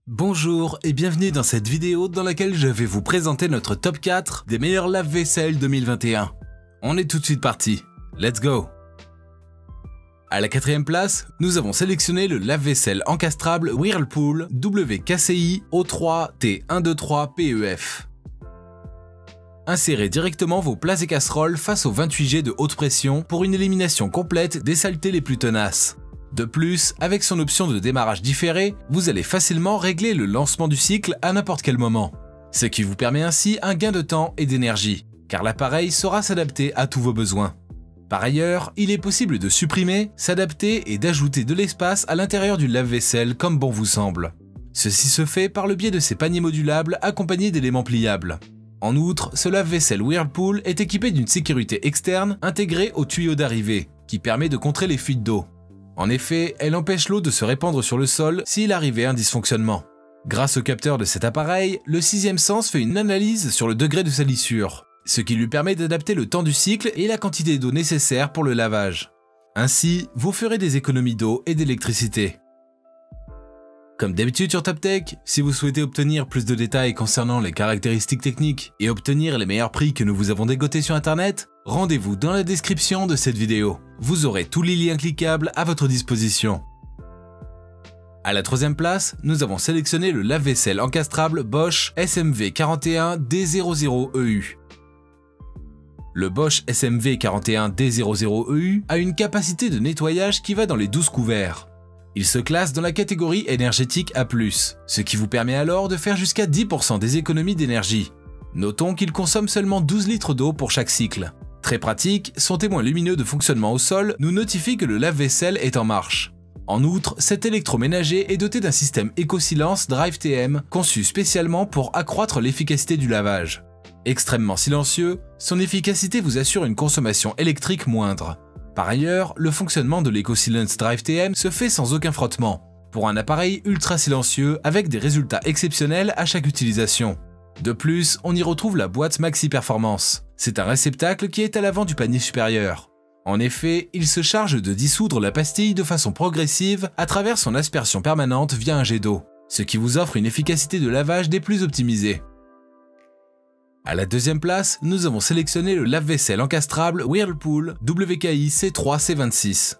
Bonjour et bienvenue dans cette vidéo dans laquelle je vais vous présenter notre top 4 des meilleurs lave-vaisselle 2021. On est tout de suite parti, let's go! À la quatrième place, nous avons sélectionné le lave-vaisselle encastrable Whirlpool WKCI O3 T123 PEF. Insérez directement vos plats et casseroles face au 28 G de haute pression pour une élimination complète des saletés les plus tenaces. De plus, avec son option de démarrage différé, vous allez facilement régler le lancement du cycle à n'importe quel moment. Ce qui vous permet ainsi un gain de temps et d'énergie, car l'appareil saura s'adapter à tous vos besoins. Par ailleurs, il est possible de supprimer, s'adapter et d'ajouter de l'espace à l'intérieur du lave-vaisselle comme bon vous semble. Ceci se fait par le biais de ces paniers modulables accompagnés d'éléments pliables. En outre, ce lave-vaisselle Whirlpool est équipé d'une sécurité externe intégrée au tuyau d'arrivée, qui permet de contrer les fuites d'eau. En effet, elle empêche l'eau de se répandre sur le sol s'il arrivait un dysfonctionnement. Grâce au capteur de cet appareil, le sixième sens fait une analyse sur le degré de salissure, ce qui lui permet d'adapter le temps du cycle et la quantité d'eau nécessaire pour le lavage. Ainsi, vous ferez des économies d'eau et d'électricité. Comme d'habitude sur TopTech, si vous souhaitez obtenir plus de détails concernant les caractéristiques techniques et obtenir les meilleurs prix que nous vous avons dégotés sur internet, rendez-vous dans la description de cette vidéo. Vous aurez tous les liens cliquables à votre disposition. À la troisième place, nous avons sélectionné le lave-vaisselle encastrable Bosch SMV41D00EU. Le Bosch SMV41D00EU a une capacité de nettoyage qui va dans les 12 couverts. Il se classe dans la catégorie énergétique A+, ce qui vous permet alors de faire jusqu'à 10% des économies d'énergie. Notons qu'il consomme seulement 12 litres d'eau pour chaque cycle. Très pratique, son témoin lumineux de fonctionnement au sol nous notifie que le lave-vaisselle est en marche. En outre, cet électroménager est doté d'un système éco-silence Drive TM conçu spécialement pour accroître l'efficacité du lavage. Extrêmement silencieux, son efficacité vous assure une consommation électrique moindre. Par ailleurs, le fonctionnement de l'EcoSilence Drive TM se fait sans aucun frottement, pour un appareil ultra silencieux avec des résultats exceptionnels à chaque utilisation. De plus, on y retrouve la boîte Maxi Performance. C'est un réceptacle qui est à l'avant du panier supérieur. En effet, il se charge de dissoudre la pastille de façon progressive à travers son aspersion permanente via un jet d'eau, ce qui vous offre une efficacité de lavage des plus optimisées. À la deuxième place, nous avons sélectionné le lave-vaisselle encastrable Whirlpool WKI C3-C26.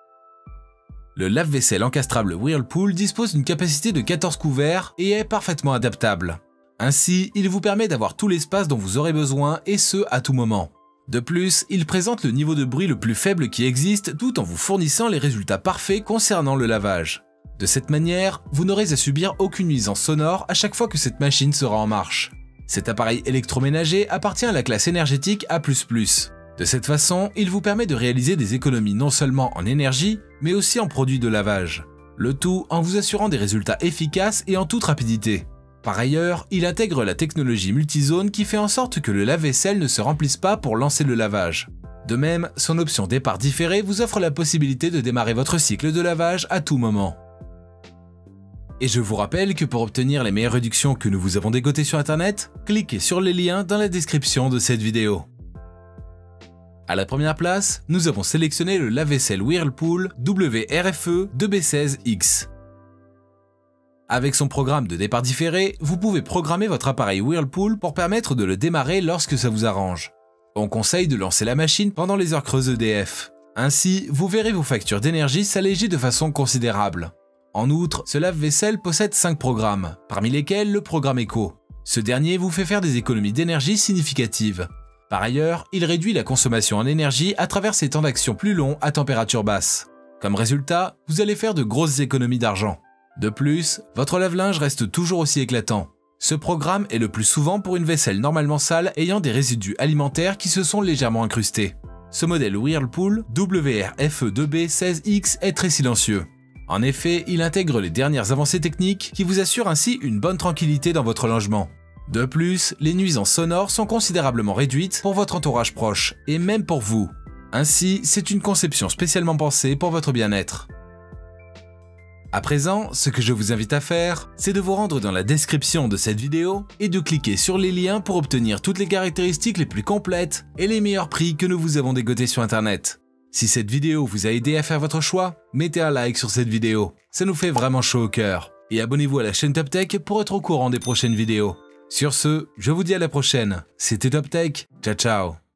Le lave-vaisselle encastrable Whirlpool dispose d'une capacité de 14 couverts et est parfaitement adaptable. Ainsi, il vous permet d'avoir tout l'espace dont vous aurez besoin et ce à tout moment. De plus, il présente le niveau de bruit le plus faible qui existe tout en vous fournissant les résultats parfaits concernant le lavage. De cette manière, vous n'aurez à subir aucune nuisance sonore à chaque fois que cette machine sera en marche. Cet appareil électroménager appartient à la classe énergétique A++. De cette façon, il vous permet de réaliser des économies non seulement en énergie, mais aussi en produits de lavage. Le tout en vous assurant des résultats efficaces et en toute rapidité. Par ailleurs, il intègre la technologie multizone qui fait en sorte que le lave-vaisselle ne se remplisse pas pour lancer le lavage. De même, son option départ différé vous offre la possibilité de démarrer votre cycle de lavage à tout moment. Et je vous rappelle que pour obtenir les meilleures réductions que nous vous avons dégotées sur internet, cliquez sur les liens dans la description de cette vidéo. À la première place, nous avons sélectionné le lave-vaisselle Whirlpool WRFE 2B16X. Avec son programme de départ différé, vous pouvez programmer votre appareil Whirlpool pour permettre de le démarrer lorsque ça vous arrange. On conseille de lancer la machine pendant les heures creuses EDF. Ainsi, vous verrez vos factures d'énergie s'alléger de façon considérable. En outre, ce lave-vaisselle possède 5 programmes, parmi lesquels le programme Eco. Ce dernier vous fait faire des économies d'énergie significatives. Par ailleurs, il réduit la consommation en énergie à travers ses temps d'action plus longs à température basse. Comme résultat, vous allez faire de grosses économies d'argent. De plus, votre lave-linge reste toujours aussi éclatant. Ce programme est le plus souvent pour une vaisselle normalement sale ayant des résidus alimentaires qui se sont légèrement incrustés. Ce modèle Whirlpool WRFE2B16X est très silencieux. En effet, il intègre les dernières avancées techniques qui vous assurent ainsi une bonne tranquillité dans votre logement. De plus, les nuisances sonores sont considérablement réduites pour votre entourage proche, et même pour vous. Ainsi, c'est une conception spécialement pensée pour votre bien-être. À présent, ce que je vous invite à faire, c'est de vous rendre dans la description de cette vidéo et de cliquer sur les liens pour obtenir toutes les caractéristiques les plus complètes et les meilleurs prix que nous vous avons dégotés sur internet. Si cette vidéo vous a aidé à faire votre choix, mettez un like sur cette vidéo, ça nous fait vraiment chaud au cœur. et abonnez-vous à la chaîne Top Tech pour être au courant des prochaines vidéos. Sur ce, je vous dis à la prochaine. C'était Top Tech. Ciao ciao.